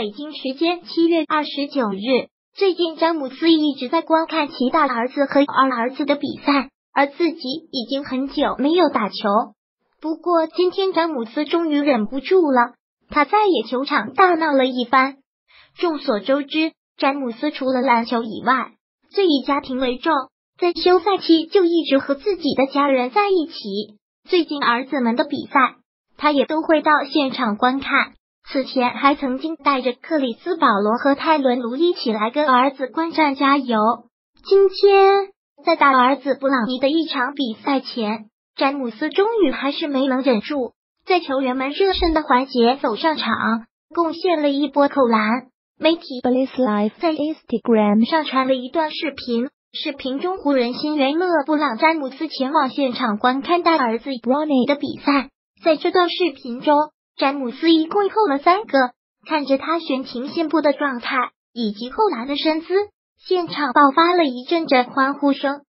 北京时间7月29日，最近詹姆斯一直在观看其大儿子和二儿子的比赛，而自己已经很久没有打球。不过今天詹姆斯终于忍不住了，他在野球场大闹了一番。众所周知，詹姆斯除了篮球以外，最以家庭为重，在休赛期就一直和自己的家人在一起。最近儿子们的比赛，他也都会到现场观看。此前还曾经带着克里斯保罗和泰伦卢一起来跟儿子观战加油。今天在大儿子布朗尼的一场比赛前，詹姆斯终于还是没能忍住，在球员们热身的环节走上场，贡献了一波扣篮。媒体 Bliss Live 在 Instagram 上传了一段视频，视频中湖人新援勒布朗詹姆斯前往现场观看大儿子 Bronny 的比赛。在这段视频中，詹姆斯一共扣了3个，看着他悬停线步的状态以及扣篮的身姿，现场爆发了一阵阵欢呼声。